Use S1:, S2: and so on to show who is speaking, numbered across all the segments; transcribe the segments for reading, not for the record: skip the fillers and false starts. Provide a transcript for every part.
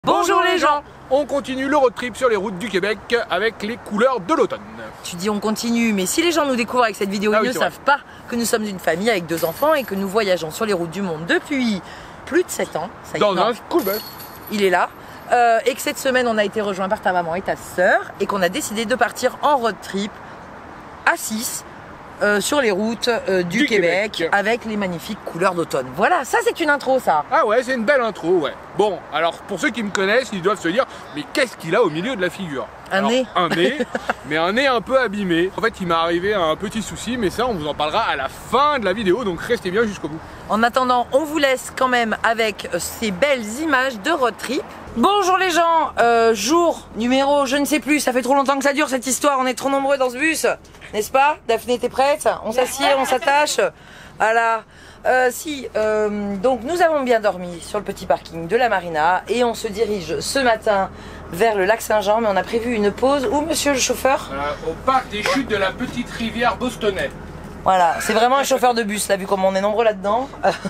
S1: Bonjour les gens.
S2: On continue le road trip sur les routes du Québec avec les couleurs de l'automne.
S1: Tu dis on continue, mais si les gens nous découvrent avec cette vidéo, ils ne savent pas que nous sommes une famille avec 2 enfants et que nous voyageons sur les routes du monde depuis plus de 7 ans. Ça y est,
S2: Dans un school bus.
S1: Il est là. Et que cette semaine, on a été rejoint par ta maman et ta sœur et qu'on a décidé de partir en road trip à 6 sur les routes du Québec avec les magnifiques couleurs d'automne. Voilà, ça c'est une intro ça.
S2: Ah ouais, c'est une belle intro, ouais. Bon, alors pour ceux qui me connaissent, ils doivent se dire, mais qu'est-ce qu'il a au milieu de la figure?
S1: Nez.
S2: Un nez, mais un nez un peu abîmé. En fait, il m'est arrivé un petit souci, mais ça, on vous en parlera à la fin de la vidéo, donc restez bien jusqu'au bout.
S1: En attendant, on vous laisse quand même avec ces belles images de road trip. Bonjour les gens, jour, numéro, je ne sais plus, ça fait trop longtemps que ça dure cette histoire, on est trop nombreux dans ce bus, n'est-ce pas? Daphné, t'es prête? On s'assied, on s'attache. Voilà. Donc nous avons bien dormi sur le petit parking de la marina et on se dirige ce matin vers le lac Saint-Jean, mais on a prévu une pause. Où, monsieur le chauffeur?
S2: Au parc des chutes de la petite rivière Bostonais.
S1: Voilà, c'est vraiment un chauffeur de bus, là, vu comme on est nombreux là-dedans.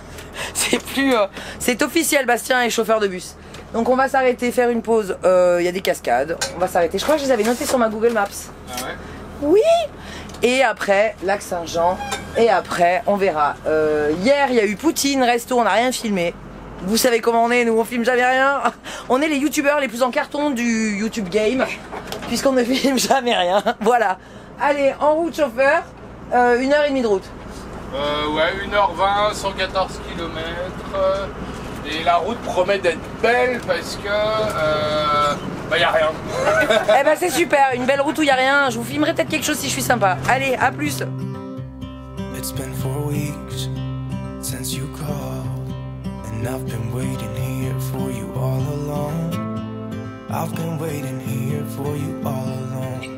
S1: C'est officiel, Bastien est chauffeur de bus. Donc on va s'arrêter, faire une pause, il y a des cascades, on va s'arrêter. Je crois que je les avais notés sur ma Google Maps.
S2: Ah ouais?
S1: Oui. Et après, lac Saint-Jean, et après, on verra. Hier, il y a eu Poutine, resto, on n'a rien filmé. Vous savez comment on est, nous on filme jamais rien. On est les youtubeurs les plus en carton du YouTube game, puisqu'on ne filme jamais rien. Voilà. Allez, en route chauffeur, 1h30 de route.
S2: Ouais, 1h20, 114 km. Et la route promet d'être belle parce que y a rien.
S1: Eh ben c'est super, une belle route où il y a rien. Je vous filmerai peut-être quelque chose si je suis sympa. Allez, à plus.
S3: It's been 4 weeks since you called, and I've been waiting here for you all along. I've been waiting here for you all along.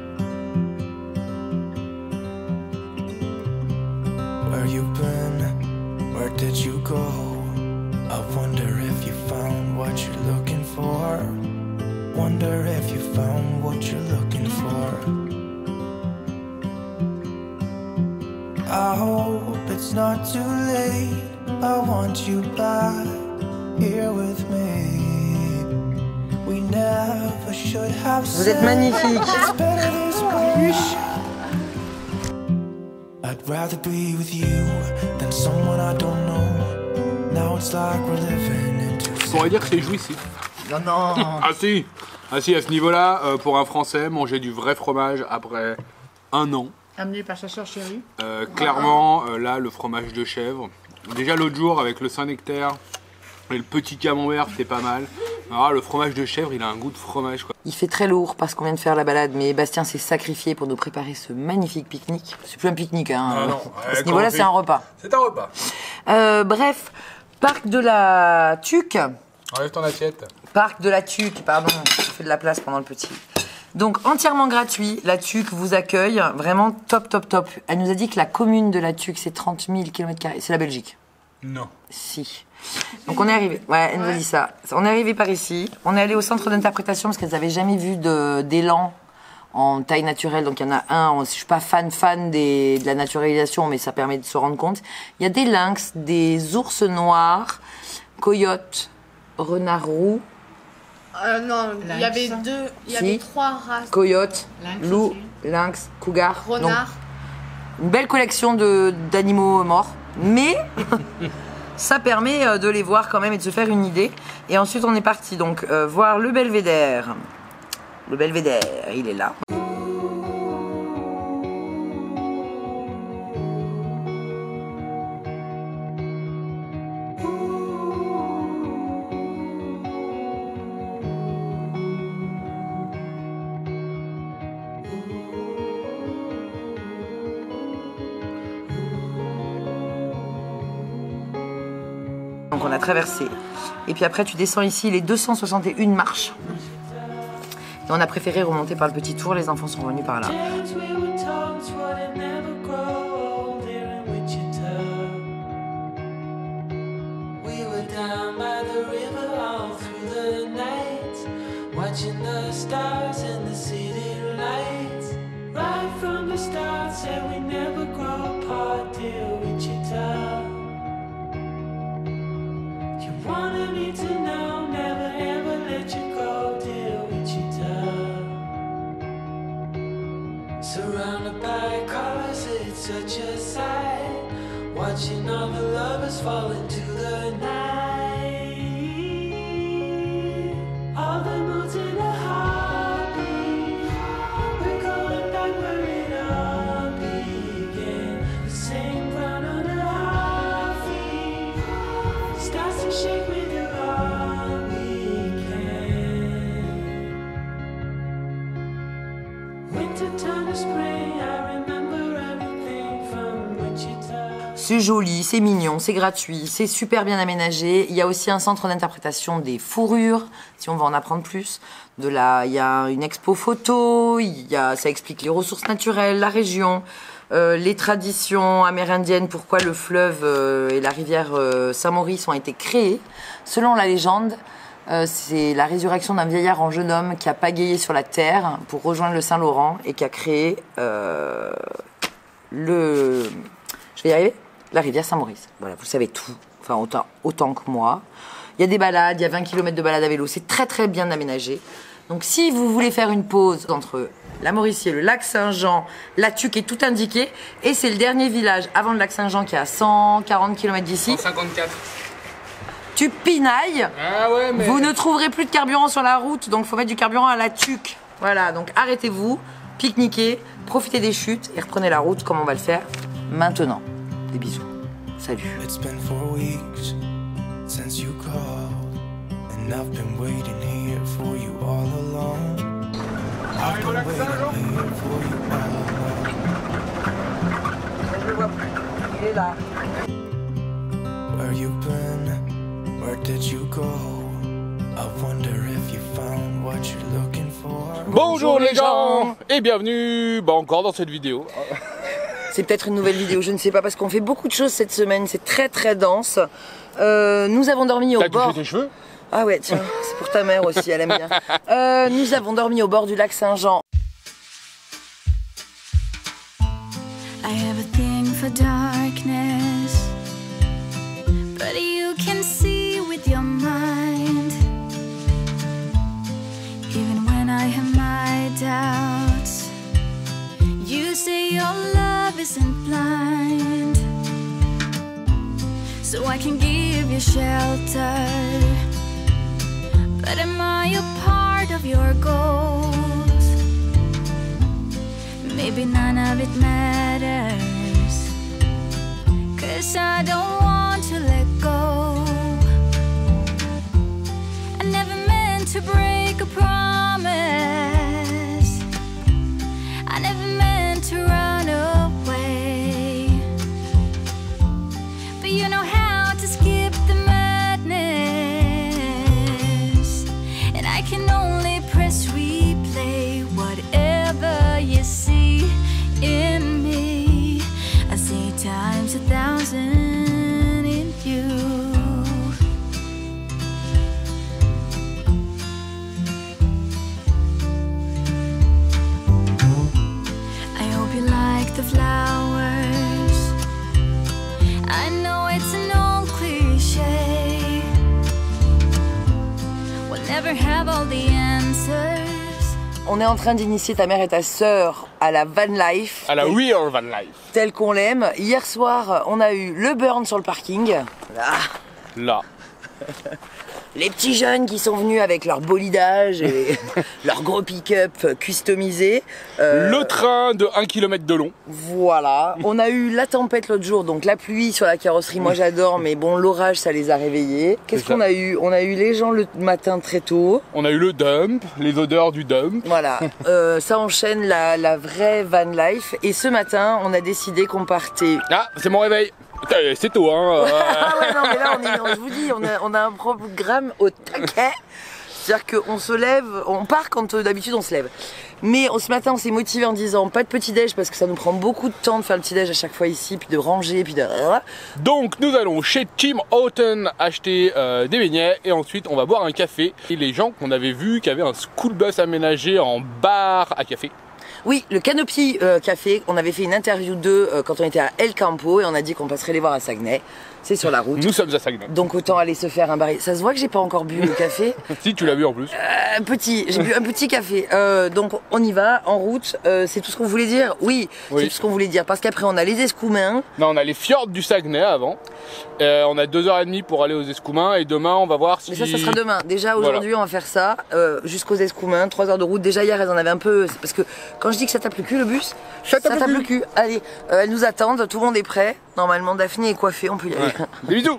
S3: Where you been? Where did you go? I wonder if you found what you're looking for. Wonder if you found what you're looking for. I hope it's not too late. I want you back here with me. We never should have.
S1: Vous êtes magnifique.
S3: I'd rather be with you than someone I don't know. Now it's like we're living into.
S2: Je pourrais dire que c'est jouissif.
S1: Non, non.
S2: Ah si, à ce niveau-là, pour un Français, manger du vrai fromage après 1 an.
S4: Amené par sa soeur chérie.
S2: Clairement, là, le fromage de chèvre. Déjà l'autre jour, avec le Saint-Nectaire et le petit camembert, c'était pas mal. Alors, le fromage de chèvre, il a un goût de fromage, quoi.
S1: Il fait très lourd parce qu'on vient de faire la balade, mais Bastien s'est sacrifié pour nous préparer ce magnifique pique-nique. C'est plus un pique-nique, hein.
S2: Ah non,
S1: À ce niveau-là, c'est un repas.
S2: C'est un repas.
S1: Bref, parc de la Tuque.
S2: Enlève ton assiette.
S1: Parc de la Tuque, pardon, je fais de la place pendant le petit. Donc entièrement gratuit, la Tuque vous accueille, vraiment top, top, top. Elle nous a dit que la commune de la Tuque, c'est 30 000 km², c'est la Belgique.
S2: Non.
S1: Si. Donc on est arrivé, ouais, elle nous a dit ça. On est arrivé par ici, on est allé au centre d'interprétation parce qu'elles n'avaient jamais vu d'élan en taille naturelle. Donc il y en a un, je suis pas fan de la naturalisation, mais ça permet de se rendre compte. Il y a des lynx, des ours noirs, coyotes, renards roux.
S4: Non, il y avait il y avait 3 races.
S1: Coyote,
S4: Lynx
S1: loup,
S4: aussi.
S1: lynx, cougar.
S4: Renard.
S1: Donc, une belle collection d'animaux morts, mais ça permet de les voir quand même et de se faire une idée. Et ensuite on est parti donc voir le belvédère. Le belvédère, il est là. Donc on a traversé. Et puis après tu descends ici les 261 marches. Et on a préféré remonter par le petit tour, les enfants sont venus par là.
S3: Wanted me to know, never ever touch aside, watching all the lovers fall into the night. All the moods in a heartbeat. We're going back where it all began. The same ground on our feet. Starts to shake me do all we can. Winter turn to spring. I remember everything from Wichita.
S1: C'est joli, c'est mignon, c'est gratuit, c'est super bien aménagé. Il y a aussi un centre d'interprétation des fourrures, si on veut en apprendre plus. Il y a une expo photo, ça explique les ressources naturelles, la région, les traditions amérindiennes, pourquoi le fleuve et la rivière Saint-Maurice ont été créés. Selon la légende, c'est la résurrection d'un vieillard en jeune homme qui a pagayé sur la terre pour rejoindre le Saint-Laurent et qui a créé je vais y arriver, la rivière Saint-Maurice. Voilà, vous savez tout, enfin autant que moi. Il y a des balades, il y a 20 km de balade à vélo, c'est très très bien aménagé. Donc si vous voulez faire une pause entre la Mauricier, le lac Saint-Jean, la Tuque est tout indiqué, et c'est le dernier village avant le lac Saint-Jean qui est à 140 km d'ici.
S2: 154.
S1: Tu pinailles,
S2: Ah ouais, mais...
S1: vous ne trouverez plus de carburant sur la route, donc il faut mettre du carburant à la Tuque. Voilà, donc arrêtez-vous, pique-niquez, profitez des chutes et reprenez la route comme on va le faire maintenant. Des bisous. Salut.
S3: It's been 4 weeks since you called, and I've been waiting here for you all along. I've been waiting here for you all along.
S1: Je le vois plus. Il est là.
S3: Where you been? Where did you go? I wonder if you found what you're looking for.
S2: Bonjour les gens et bienvenue encore dans cette vidéo.
S1: C'est peut-être une nouvelle vidéo, je ne sais pas, parce qu'on fait beaucoup de choses cette semaine, c'est très très dense. Nous avons dormi au
S2: T'as
S1: bord...
S2: touché tes cheveux?
S1: Ah ouais, tiens, c'est pour ta mère aussi, elle aime bien. Nous avons dormi au bord du lac Saint-Jean.
S5: I have a thing for darkness, but you can see with your mind. Even when I have my doubts, you say your love isn't blind. So I can give you shelter, but am I a part of your goals? Maybe none of it matters, 'cause I don't want to let go. I never meant to break a promise, I never meant to run away, but you know how to skip the madness, and I can only press replay whatever you see in me. I see times 1,000 in you. I hope you like the flowers. I know it's an old cliche. We'll never have all the answers.
S1: On est en train d'initier ta mère et ta sœur à la van life.
S2: À la real van life.
S1: Telle qu'on l'aime. Hier soir, on a eu le burn sur le parking. Là.
S2: Là.
S1: Les petits jeunes qui sont venus avec leur bolidage et leur gros pick-up customisé.
S2: Le train de 1 km de long.
S1: Voilà. On a eu la tempête l'autre jour, donc la pluie sur la carrosserie. Moi j'adore, mais bon, l'orage ça les a réveillés. Qu'est-ce qu'on a eu? On a eu les gens le matin très tôt.
S2: On a eu le dump, les odeurs du dump.
S1: Voilà. Ça enchaîne la vraie van life. Et ce matin, on a décidé qu'on partait.
S2: Ah, c'est mon réveil. Putain, c'est tôt, hein.
S1: Ah ouais, non, mais là, je vous dis, on a un programme au taquet. C'est-à-dire qu'on se lève, on part quand d'habitude on se lève. Mais ce matin, on s'est motivé en disant pas de petit-déj parce que ça nous prend beaucoup de temps de faire le petit-déj à chaque fois ici, puis de ranger, puis de...
S2: Donc nous allons chez Tim Hortons acheter des beignets et ensuite on va boire un café. Et les gens qu'on avait vus qui avaient un school bus aménagé en bar à café.
S1: Oui, le Canopy Café, on avait fait une interview d'eux quand on était à El Campo et on a dit qu'on passerait les voir à Saguenay. c'est sur la route.
S2: Nous sommes à Saguenay.
S1: Donc autant aller se faire un baril. Ça se voit que j'ai pas encore bu le café.
S2: Si, tu l'as vu en plus.
S1: J'ai bu un petit café. Donc on y va, en route. C'est tout ce qu'on voulait dire. Oui, c'est tout ce qu'on voulait dire. Parce qu'après on a les Escoumins.
S2: Non, on a les fjords du Saguenay avant. On a 2h30 pour aller aux Escoumins et demain on va voir si...
S1: Mais ça sera demain. Déjà aujourd'hui on va faire ça jusqu'aux Escoumins, 3 heures de route. Déjà hier elles en avaient un peu... Parce que quand je dis que ça tape le cul le bus, ça tape le cul. Allez, elles nous attendent, tout le monde est prêt. Normalement Daphné est coiffée, on peut y aller.
S2: Ouais. Des bisous.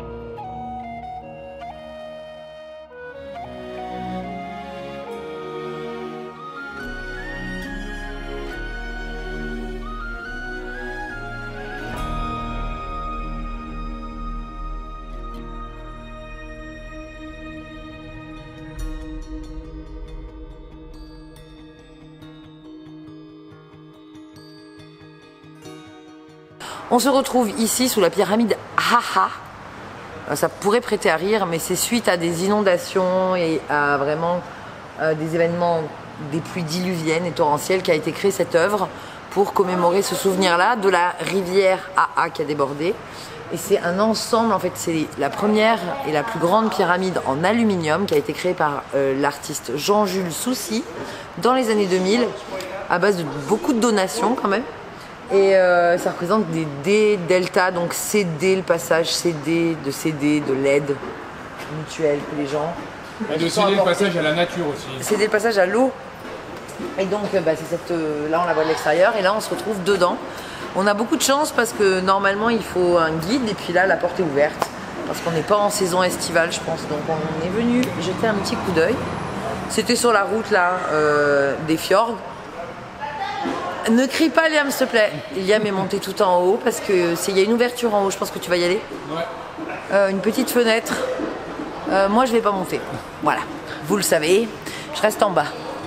S1: On se retrouve ici sous la pyramide Haha. Ça pourrait prêter à rire, mais c'est suite à des inondations et à vraiment des événements des pluies diluviennes et torrentielles qu'a été créée cette œuvre pour commémorer ce souvenir-là de la rivière Haha qui a débordé. Et c'est un ensemble, en fait, c'est la première et la plus grande pyramide en aluminium qui a été créée par l'artiste Jean-Jules Soucy dans les années 2000, à base de beaucoup de donations quand même. Et ça représente des D delta, donc CD, le passage CD, de l'aide mutuelle que les gens...
S2: Et de céder le passage à la nature aussi.
S1: Céder le passage à l'eau. Et donc c'est là on la voit de l'extérieur et là on se retrouve dedans. On a beaucoup de chance parce que normalement il faut un guide et puis là la porte est ouverte. Parce qu'on n'est pas en saison estivale je pense. Donc on est venu jeter un petit coup d'œil. C'était sur la route là des fjords. Ne crie pas Liam s'il te plaît. Liam est monté tout en haut parce que il y a une ouverture en haut, je pense que tu vas y aller. Ouais. Une petite fenêtre. Moi je vais pas monter. Voilà, vous le savez, je reste en bas.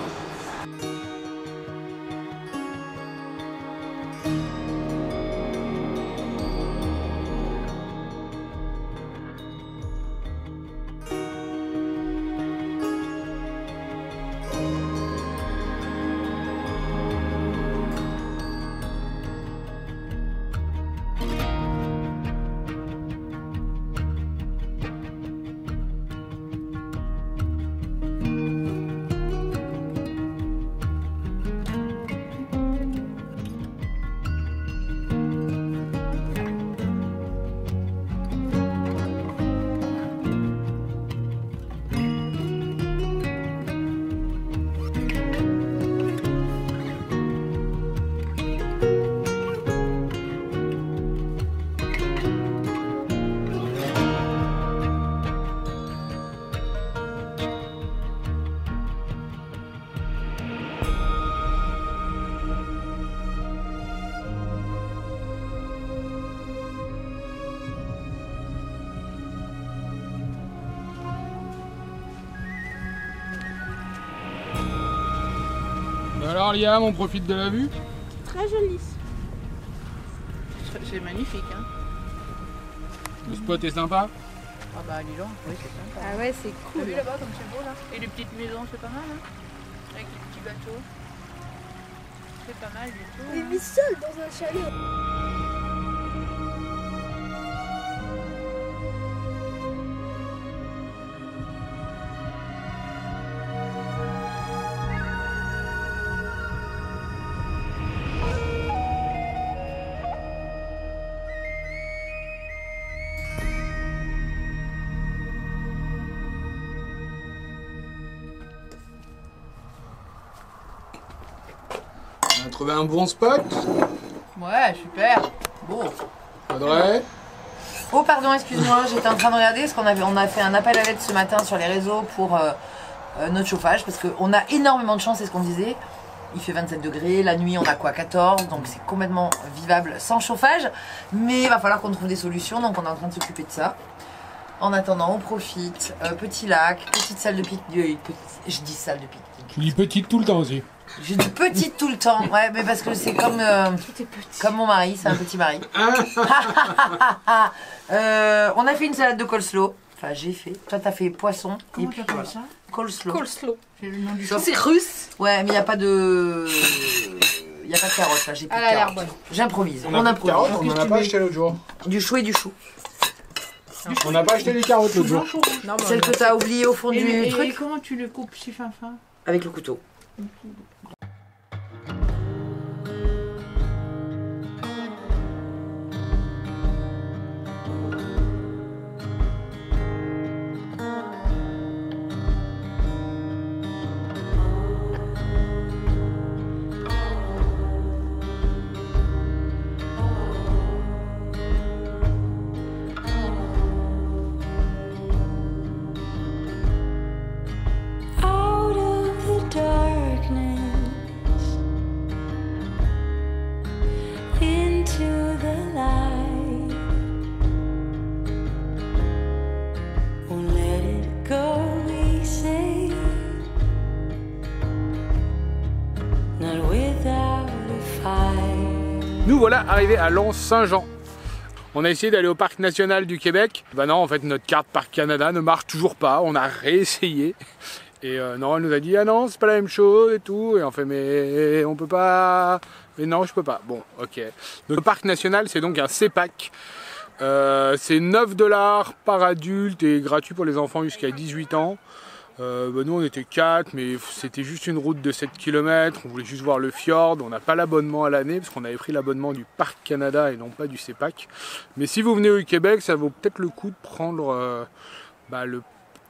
S2: Alors Liam, on profite de la vue.
S4: Très joli. C'est magnifique hein.
S2: Le spot est sympa.
S4: Ah bah dis donc, oui c'est sympa.
S6: Ah ouais c'est cool.
S4: T'as vu là-bas comme c'est beau là. Et les petites maisons c'est pas mal hein. Avec les petits bateaux. C'est pas mal du tout.
S6: On est mis seul dans un chalet.
S2: On a trouvé un bon spot.
S1: Ouais, super. Beau.
S2: Audrey.
S1: Oh pardon, excuse-moi, j'étais en train de regarder parce on a fait un appel à l'aide ce matin sur les réseaux pour notre chauffage parce qu'on a énormément de chance, c'est ce qu'on disait. Il fait 27 degrés, la nuit on a quoi 14, donc c'est complètement vivable sans chauffage. Mais il va falloir qu'on trouve des solutions, donc on est en train de s'occuper de ça. En attendant, on profite. Petit lac, petite salle de pique-nique. Je dis salle de pique-nique.
S2: Tu dis petite tout le temps aussi.
S1: Je dis petite tout le temps, ouais, mais parce que c'est comme, comme mon mari, c'est un petit mari. On a fait une salade de coleslaw. Enfin, j'ai fait. Toi, t'as fait poisson.
S4: Comment tu appelles ça?
S1: Coleslaw.
S4: Coleslaw. C'est le nom du
S1: C'est russe. Ouais, mais il n'y a pas de. Il n'y a pas de carottes là, j'ai plus de carottes. J'improvise. On improvise.
S2: On n'en a pas acheté l'autre jour.
S1: Du chou et du chou.
S2: On n'a pas acheté les carottes l'autre jour.
S4: Non, mais
S1: Celle que t'as oubliée au fond du
S4: et
S1: truc.
S4: comment tu le coupes si fin fin?
S1: Avec le couteau.
S5: Out of the darkness, into the light. Won't let it go easy, not without a fight.
S2: Nous voilà arrivés à Lens-Saint-Jean. On a essayé d'aller au parc national du Québec. Bah non, en fait notre carte Parc Canada ne marche toujours pas. On a réessayé. Et non, elle nous a dit ah non, c'est pas la même chose et tout. Et on fait mais on peut pas. Mais non, je peux pas. Bon, ok. Donc, le parc national, c'est donc un CEPAC. C'est 9 $ par adulte et gratuit pour les enfants jusqu'à 18 ans. Bah nous on était 4, mais c'était juste une route de 7 km, on voulait juste voir le fjord, on n'a pas l'abonnement à l'année parce qu'on avait pris l'abonnement du Parc Canada et non pas du CEPAC. Mais si vous venez au Québec, ça vaut peut-être le coup de prendre le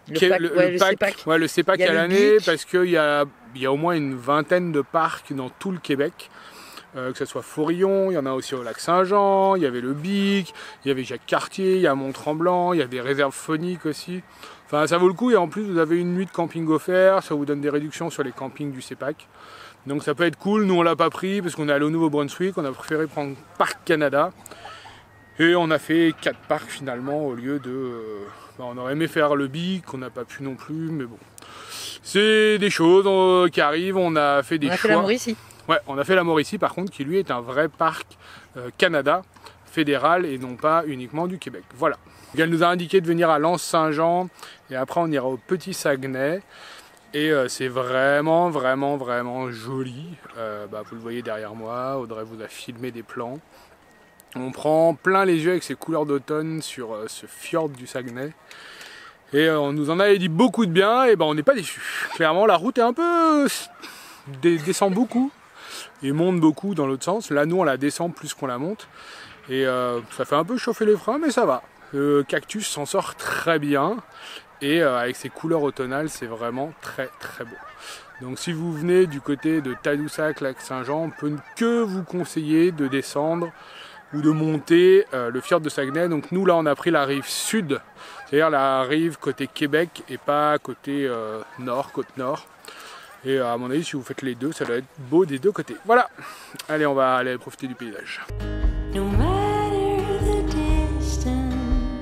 S2: CEPAC à l'année parce qu'il y a au moins une vingtaine de parcs dans tout le Québec. Que ce soit Forillon, il y en a aussi au lac Saint-Jean, il y avait le Bic, il y avait Jacques-Cartier, il y a Mont-Tremblant, il y a des réserves phoniques aussi. Enfin, ça vaut le coup et en plus vous avez une nuit de camping offert, ça vous donne des réductions sur les campings du CEPAC. Donc ça peut être cool, nous on l'a pas pris parce qu'on est allé au Nouveau-Brunswick, on a préféré prendre Parc Canada. Et on a fait 4 parcs finalement au lieu de... on aurait aimé faire le Bic, on n'a pas pu non plus, mais bon. C'est des choses qui arrivent, on a fait des choix.
S1: On a fait la Mauricie.
S2: Ouais, on a fait la Mauricie par contre qui lui est un vrai parc Canada fédéral et non pas uniquement du Québec. Voilà. Elle nous a indiqué de venir à Lens-Saint-Jean et après on ira au Petit Saguenay et c'est vraiment joli. Vous le voyez derrière moi, Audrey vous a filmé des plans. On prend plein les yeux avec ces couleurs d'automne sur ce fjord du Saguenay. Et on nous en avait dit beaucoup de bien et on n'est pas déçus. Clairement la route est un peu... descend beaucoup et monte beaucoup dans l'autre sens. Là nous on la descend plus qu'on la monte et ça fait un peu chauffer les freins mais ça va. Le cactus s'en sort très bien et avec ses couleurs automnales c'est vraiment très beau. Donc si vous venez du côté de Tadoussac, lac Saint-Jean, on peut que vous conseiller de descendre ou de monter le fjord de Saguenay. Donc nous là on a pris la rive sud, c'est-à-dire la rive côté Québec et pas côté nord, côte nord. Et à mon avis si vous faites les deux ça doit être beau des deux côtés. Voilà, allez on va aller profiter du paysage.
S5: No matter the distance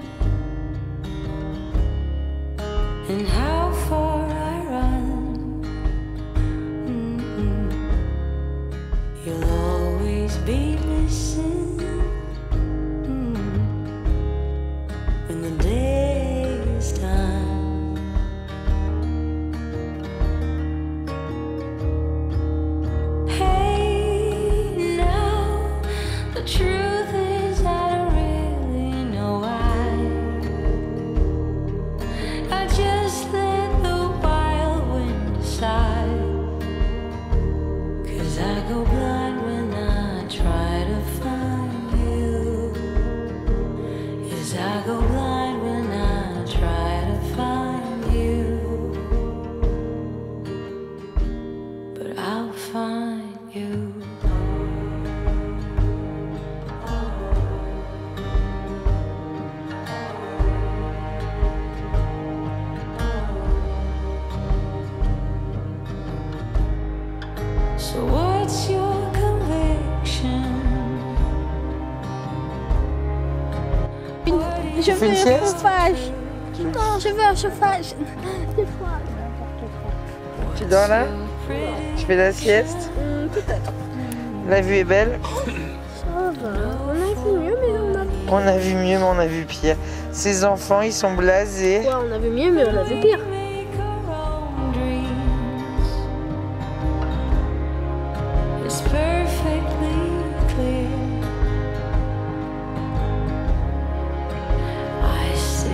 S5: and how far I run, you'll always be missing when the day is done. Hey, now the truth is I don't really know why. I just let the wild wind decide. 'Cause I go blind when I try to find you. Yes, I go blind when I try to find you. But I'll find you. So what's your conviction?
S6: Je veux un chauffage. Non, je veux un chauffage. C'est froid.
S1: Tu dors là? Tu fais la sieste?
S6: Peut-être.
S1: La vue est belle?
S6: Ça va. On a vu mieux, mais on a vu.
S1: On a vu mieux mais on a vu pire. Ces enfants ils sont blasés.
S6: Ouais, on a vu mieux, mais on a vu pire.
S5: Make our own dreams. It's perfectly clear. I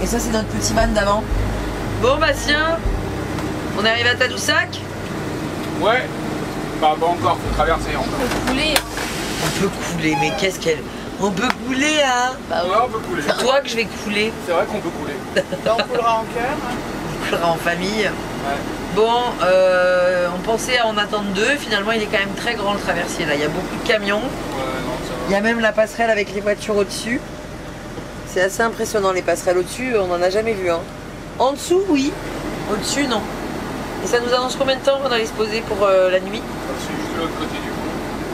S1: ça c'est notre petit van d'avant. Bon Bastien, on est arrivé à Tadoussac.
S2: Ouais. Bah pas encore, faut traverser encore.
S4: On peut couler.
S1: On peut couler, mais qu'est-ce qu'elle... On peut couler hein.
S4: Bah
S2: Ouais, on peut couler.
S1: C'est toi que je vais couler.
S2: C'est vrai qu'on peut couler.
S4: Là, on coulera en cœur.
S1: On coulera en famille.
S2: Ouais.
S1: Bon, on pensait en attendre deux, finalement il est quand même très grand le traversier là, il y a beaucoup de camions,
S2: Ouais, non, ça va.
S1: il y a même la passerelle avec les voitures au-dessus. C'est assez impressionnant les passerelles au-dessus, on n'en a jamais vu hein. En dessous oui, au-dessus non. Et ça nous annonce combien de temps qu'on allait se poser pour la nuit?
S2: C'est juste de l'autre côté du pont.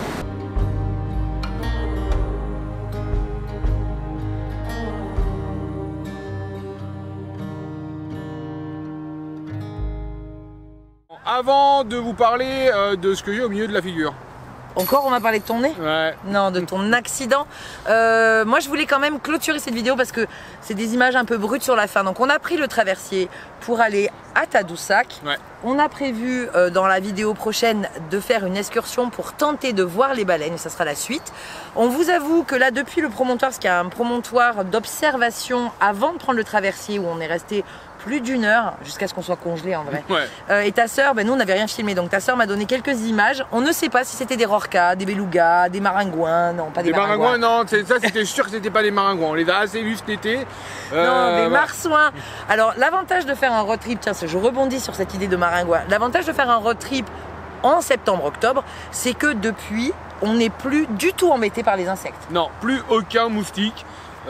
S2: Avant de vous parler de ce que j'ai au milieu de la figure.
S1: Encore on va parler de ton nez?
S2: Ouais.
S1: Non, de ton accident. Moi je voulais quand même clôturer cette vidéo parce que c'est des images un peu brutes sur la fin. Donc on a pris le traversier pour aller à Tadoussac.
S2: Ouais.
S1: On a prévu dans la vidéo prochaine de faire une excursion pour tenter de voir les baleines, ça sera la suite. On vous avoue que là depuis le promontoire, parce qu'il y a un promontoire d'observation avant de prendre le traversier où on est resté plus d'1 heure jusqu'à ce qu'on soit congelé en vrai.
S2: Ouais.
S1: Et ta sœur, ben nous on n'avait rien filmé, donc ta sœur m'a donné quelques images. On ne sait pas si c'était des rorquals, des belugas, des maringouins, non pas des
S2: maringouins. Non, ça c'était sûr que c'était pas des maringouins. On les a assez vus cet été.
S1: Non, des
S2: voilà.
S1: marsouins. Alors l'avantage de faire un road trip, tiens, je rebondis sur cette idée de maringouin. L'avantage de faire un road trip en septembre-octobre, c'est que depuis, on n'est plus du tout embêté par les insectes.
S2: Non, plus aucun moustique.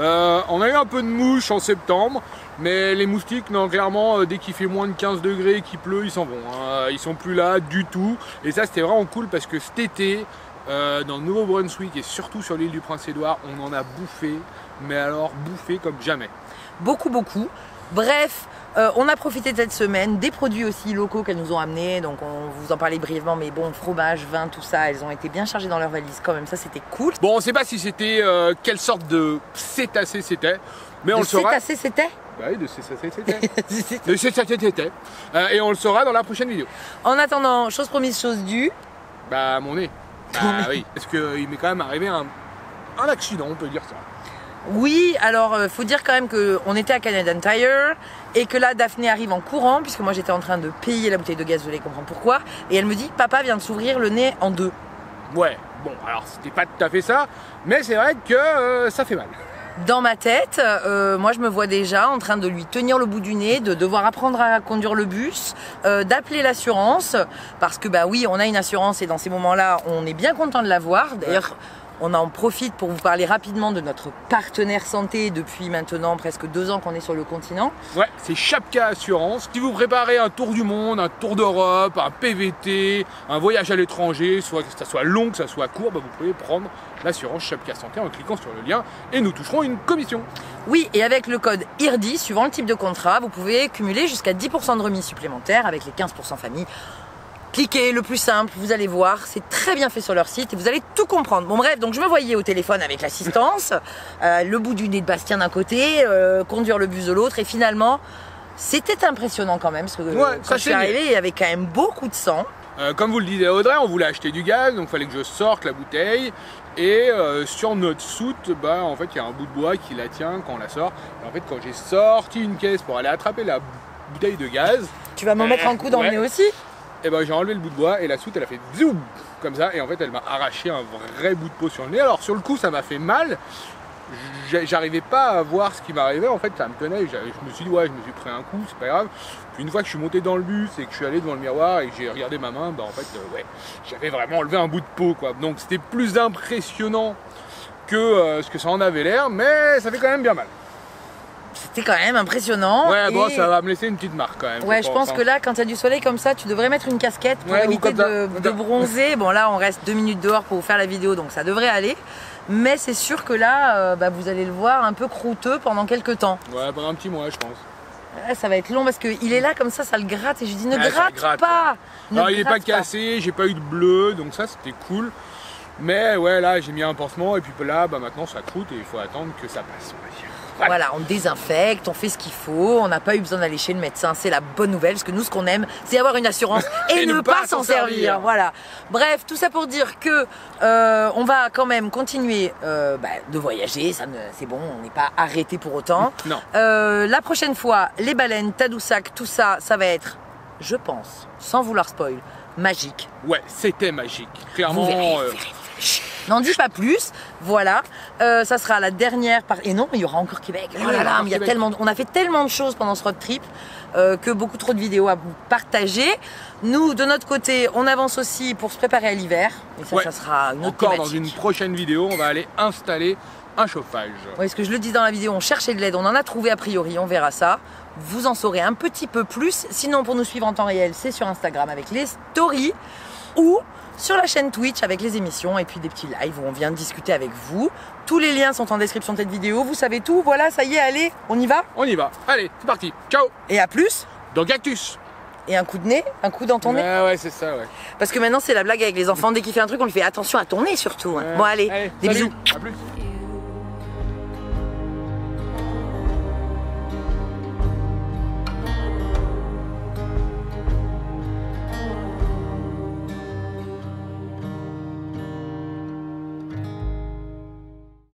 S2: On a eu un peu de mouches en septembre, mais les moustiques, non, clairement, dès qu'il fait moins de 15 degrés et qu'il pleut, ils s'en vont. Hein. Ils sont plus là du tout. Et ça, c'était vraiment cool parce que cet été, dans le Nouveau-Brunswick et surtout sur l'île du Prince-Édouard, on en a bouffé, mais alors bouffé comme jamais.
S1: Beaucoup, beaucoup. Bref, on a profité de cette semaine, des produits aussi locaux qu'elles nous ont amenés, donc on vous en parlait brièvement, mais bon, fromage, vin, tout ça, elles ont été bien chargées dans leur valise quand même, ça c'était cool.
S2: Bon, on sait pas si c'était quelle sorte de cétacé c'était, mais on le saura.
S1: Cétacé c'était?
S2: Bah oui, de cétacé c'était. De cétacé c'était. Et on le saura dans la prochaine vidéo.
S1: En attendant, chose promise, chose due.
S2: Bah mon nez. Bah oui, parce qu'il m'est quand même arrivé un accident, on peut dire ça.
S1: Oui, alors faut dire quand même qu'on était à Canadian Tire et que là Daphné arrive en courant puisque moi j'étais en train de payer la bouteille de gaz, vous allez comprendre pourquoi. Et elle me dit papa vient de s'ouvrir le nez en deux.
S2: Ouais, bon alors c'était pas tout à fait ça, mais c'est vrai que ça fait mal.
S1: Dans ma tête, moi je me vois déjà en train de lui tenir le bout du nez, de devoir apprendre à conduire le bus, d'appeler l'assurance parce que bah oui on a une assurance et dans ces moments-là on est bien content de l'avoir. D'ailleurs on en profite pour vous parler rapidement de notre partenaire santé depuis maintenant presque 2 ans qu'on est sur le continent.
S2: Ouais, c'est Chapka Assurance. Si vous préparez un tour du monde, un tour d'Europe, un PVT, un voyage à l'étranger, soit que ça soit long, que ça soit court, bah vous pouvez prendre l'assurance Chapka Santé en cliquant sur le lien et nous toucherons une commission.
S1: Oui, et avec le code IRDI, suivant le type de contrat, vous pouvez cumuler jusqu'à 10% de remise supplémentaire avec les 15% famille. Cliquez, le plus simple, vous allez voir, c'est très bien fait sur leur site et vous allez tout comprendre. Bon bref, donc je me voyais au téléphone avec l'assistance, le bout du nez de Bastien d'un côté, conduire le bus de l'autre et finalement, c'était impressionnant quand même parce que quand je suis arrivée, il y avait quand même beaucoup de sang.
S2: Comme vous le disiez Audrey, on voulait acheter du gaz, donc il fallait que je sorte la bouteille. Et sur notre soute, bah, en fait, il y a un bout de bois qui la tient quand on la sort. Et en fait, quand j'ai sorti une caisse pour aller attraper la bouteille de gaz...
S1: Tu vas m'en mettre un coup dans le nez aussi?
S2: Et ben j'ai enlevé le bout de bois et la soute elle a fait zoom comme ça et en fait elle m'a arraché un vrai bout de peau sur le nez. Alors sur le coup ça m'a fait mal, j'arrivais pas à voir ce qui m'arrivait, en fait ça me tenait, je me suis dit ouais je me suis pris un coup, c'est pas grave. Puis une fois que je suis monté dans le bus et que je suis allé devant le miroir et que j'ai regardé ma main, bah en fait ouais, j'avais vraiment enlevé un bout de peau quoi. Donc c'était plus impressionnant que ce que ça en avait l'air, mais ça fait quand même bien mal.
S1: C'était quand même impressionnant.
S2: Ouais, bon, ça va me laisser une petite marque quand même.
S1: Ouais, je pense que là, quand il y a du soleil comme ça, tu devrais mettre une casquette pour éviter de bronzer. Bon, là, on reste 2 minutes dehors pour vous faire la vidéo, donc ça devrait aller. Mais c'est sûr que là, vous allez le voir un peu croûteux pendant quelques temps.
S2: Ouais, pendant un petit mois, je pense.
S1: Ouais, ça va être long parce qu'il est là comme ça le gratte. Et je dis, ne gratte pas.
S2: Alors, il n'est pas cassé, j'ai pas eu de bleu, donc ça, c'était cool. Mais ouais, là, j'ai mis un pansement et puis là, bah, maintenant, ça croûte et il faut attendre que ça passe, on va dire.
S1: Voilà, on désinfecte, on fait ce qu'il faut, on n'a pas eu besoin d'aller chez le médecin, c'est la bonne nouvelle, parce que nous, ce qu'on aime, c'est avoir une assurance et ne pas s'en servir. Voilà. Bref, tout ça pour dire que on va quand même continuer de voyager, c'est bon, on n'est pas arrêté pour autant.
S2: Non.
S1: La prochaine fois, les baleines, Tadoussac, tout ça, ça va être, je pense, sans vouloir spoil, magique.
S2: Ouais, c'était magique. Clairement.
S1: Vous verrez. N'en dis pas plus, voilà. Ça sera la dernière Et non, mais il y aura encore Québec. Oh là là, mais il y a tellement... On a fait tellement de choses pendant ce road trip que beaucoup trop de vidéos à vous partager. Nous, de notre côté, on avance aussi pour se préparer à l'hiver. Et ça, ça sera une autre
S2: encore
S1: thématique.
S2: dans une prochaine vidéo, on va aller installer un chauffage.
S1: Oui, ce que je le dis dans la vidéo, on cherchait de l'aide, on en a trouvé a priori, on verra ça. Vous en saurez un petit peu plus. Sinon, pour nous suivre en temps réel, c'est sur Instagram avec les stories ou sur la chaîne Twitch avec les émissions et puis des petits lives où on vient de discuter avec vous. Tous les liens sont en description de cette vidéo, vous savez tout. Voilà, ça y est, allez, on y va?
S2: On y va. Allez, c'est parti. Ciao.
S1: Et à plus.
S2: Dans Cactus.
S1: Et un coup de nez, un coup dans ton nez.
S2: Ouais, c'est ça, ouais.
S1: Parce que maintenant, c'est la blague avec les enfants. Dès qu'il fait un truc, on lui fait attention à ton nez surtout. Bon, allez des
S2: salut.
S1: bisous.
S2: À plus.